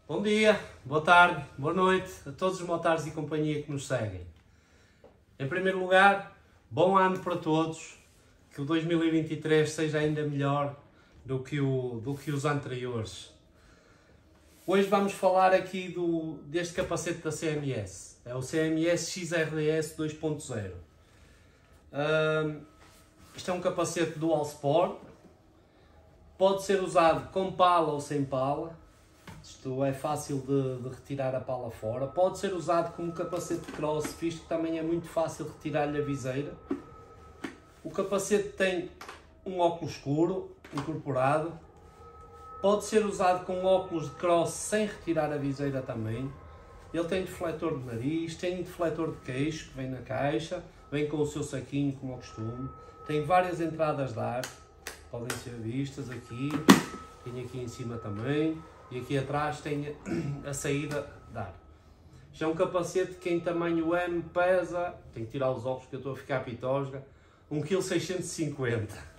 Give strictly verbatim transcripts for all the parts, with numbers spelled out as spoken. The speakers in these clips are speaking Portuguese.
Bom dia, boa tarde, boa noite a todos os motares e companhia que nos seguem. Em primeiro lugar, bom ano para todos, que o dois mil e vinte e três seja ainda melhor do que, o, do que os anteriores. Hoje vamos falar aqui do, deste capacete da C M S, é o C M S X R D S dois ponto zero. Um, isto é um capacete Dual Sport, pode ser usado com pala ou sem pala. Isto é fácil de, de retirar a pala fora. Pode ser usado como capacete de cross, visto que também é muito fácil retirar-lhe a viseira. O capacete tem um óculos escuro incorporado. Pode ser usado com óculos de cross sem retirar a viseira também. Ele tem defletor de nariz, tem defletor de queixo que vem na caixa, vem com o seu saquinho como ao costume. Tem várias entradas de ar, podem ser vistas aqui, tem aqui em cima também. E aqui atrás tem a saída de ar. Isto é um capacete que em tamanho M pesa, tenho que tirar os óculos porque eu estou a ficar pitosga, um vírgula seiscentos e cinquenta quilos.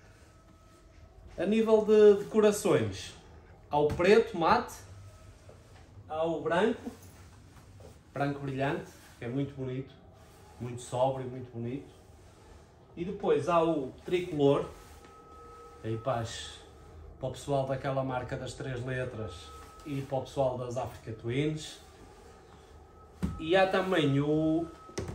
A nível de decorações, há o preto mate, há o branco, branco brilhante, que é muito bonito, muito sóbrio, muito bonito. E depois há o tricolor, aí para as para o pessoal daquela marca das três letras e para o pessoal das Africa Twins. E há também o,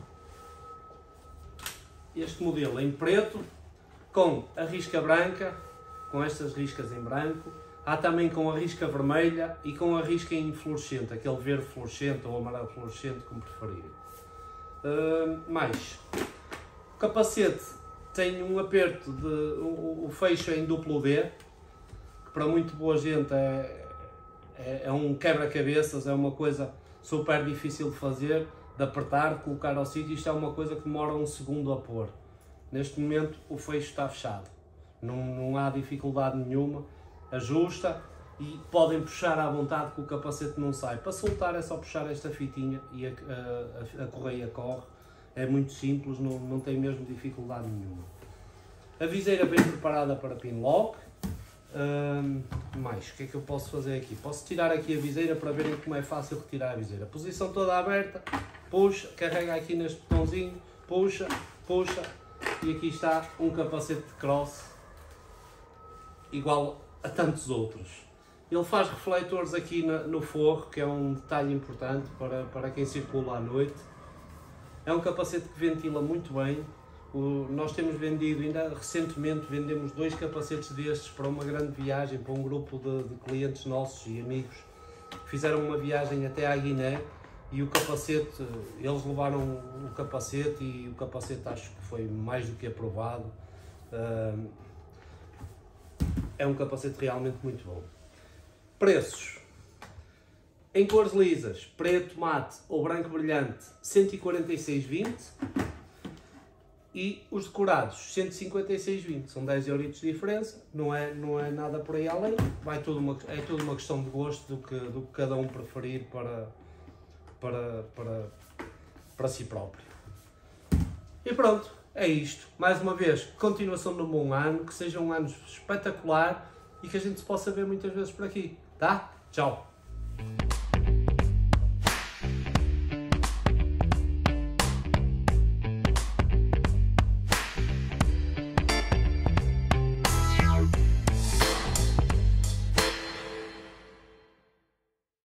este modelo em preto, com a risca branca, com estas riscas em branco. Há também com a risca vermelha e com a risca em fluorescente, aquele verde fluorescente ou amarelo fluorescente, como preferirem. Uh, mais, o capacete tem um aperto, de, o, o fecho em duplo D, para muito boa gente é, é, é um quebra-cabeças, é uma coisa super difícil de fazer, de apertar, de colocar ao sítio. Isto é uma coisa que demora um segundo a pôr. Neste momento o fecho está fechado, não, não há dificuldade nenhuma, ajusta e podem puxar à vontade que o capacete não sai. Para soltar é só puxar esta fitinha e a, a, a correia corre, é muito simples, não, não tem mesmo dificuldade nenhuma. A viseira bem preparada para pin lock. Um, mais, o que é que eu posso fazer aqui? Posso tirar aqui a viseira para verem como é fácil retirar a viseira. Posição toda aberta, puxa, carrega aqui neste botãozinho, puxa, puxa, e aqui está um capacete de cross igual a tantos outros. Ele faz refletores aqui na, no forro, que é um detalhe importante para, para quem circula à noite. É um capacete que ventila muito bem. O, nós temos vendido, ainda recentemente vendemos dois capacetes destes para uma grande viagem, para um grupo de, de clientes nossos e amigos que fizeram uma viagem até à Guiné, e o capacete, eles levaram o capacete e o capacete acho que foi mais do que aprovado. Uh, é um capacete realmente muito bom. Preços: em cores lisas, preto mate ou branco brilhante, cento e quarenta e seis vírgula vinte. E os decorados, cento e cinquenta e seis vírgula vinte, são dez euritos de diferença, não é, não é nada por aí além, vai tudo uma, é tudo uma questão de gosto do que, do que cada um preferir para, para, para, para si próprio. E pronto, é isto. Mais uma vez, continuação de um bom ano, que seja um ano espetacular e que a gente se possa ver muitas vezes por aqui, tá? Tchau!